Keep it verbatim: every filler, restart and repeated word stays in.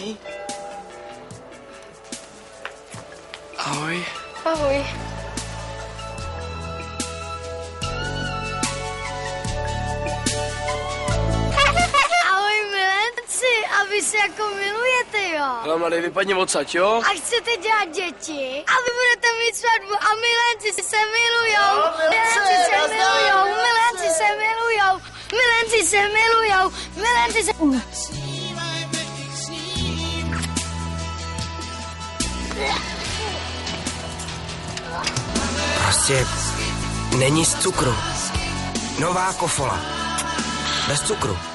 Hej. Ahoj. Ahoj. Ahoj milenci, a vy se jako milujete, jo? Hele, mladej, vypadni odsaď, jo? A chcete dělat děti? A vy budete mít svatbu a milenci se milujou. Jo, milenci, milenci se nazdar. milujou, milenci se milujou, milenci se milujou, milenci se... Prostě není z cukru. Nová Kofola. Bez cukru.